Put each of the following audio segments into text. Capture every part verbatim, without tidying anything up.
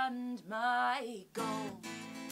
beyond my goal.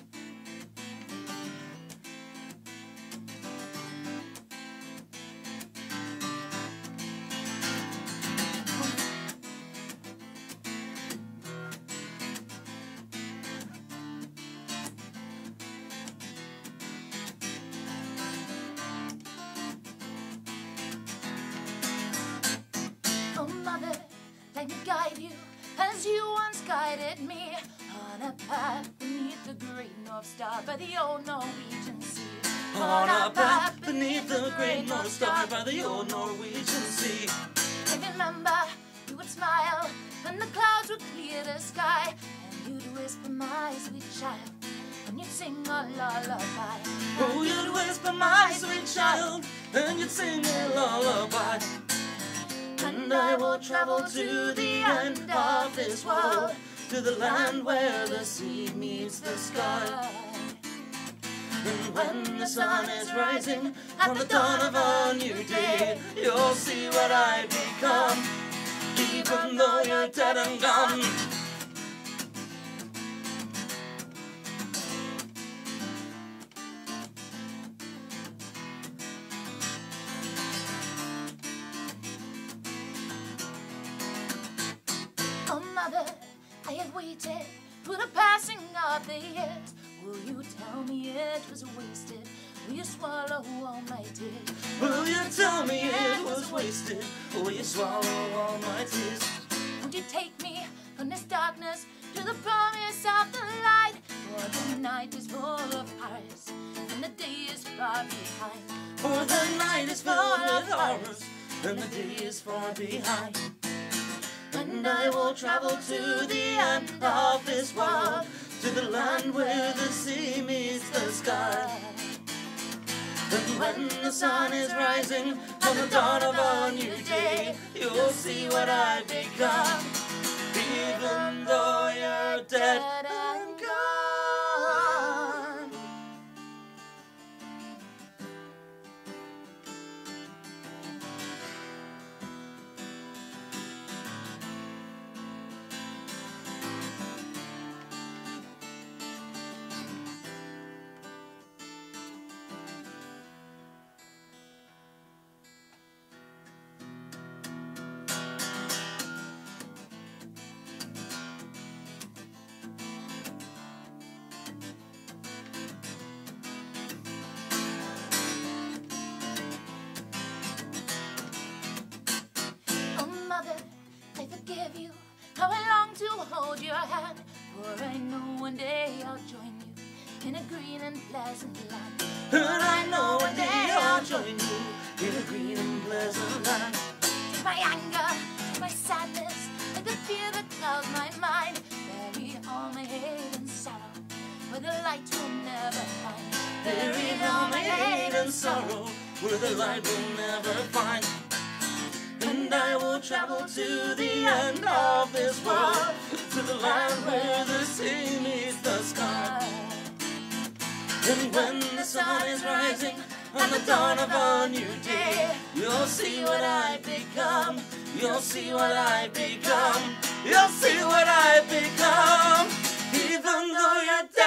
Oh mother, let me guide you as you once guided me on a path beneath the great North Star by the old Norwegian Sea. On a path beneath the great North Star by the old Norwegian Sea. I remember you would smile when the clouds would clear the sky, and you'd whisper, my sweet child, and you'd sing a lullaby. Oh, you'd whisper, my sweet child, and you'd sing a lullaby. And I will travel to the end of this world, to the land where the sea meets the sky. And when the sun is rising at the dawn of a new day, you'll see what I become, even though you're dead and gone. Oh mother, I have waited for the passing of the years. Will you tell me it was wasted? Will you swallow all my tears? Will you tell me it was wasted? Will you swallow all my tears? Won't you take me from this darkness to the promise of the light? For the night is full of horrors, and the day is far behind. For the night is full of horrors, and the day is far behind. And I will travel to the end of this world, to the land where the sea meets the sky. And when the sun is rising on the dawn of a new day, you'll see what I've become, even though you're dead and gone. I forgive you, how I long to hold your hand, for I know one day I'll join you in a green and pleasant land. And I know one day I'll join you in a green and pleasant land. My anger, my sadness, and the fear that clouds my mind, bury all my hate and sorrow, where the light will never find. Bury all my hate and sorrow, where the light will never find. And I will travel to the end of this world, to the land where the sea meets the sky. And when the sun is rising on the dawn of a new day, you'll see what I've become, you'll see what I've become, you'll see what I've become, even though you're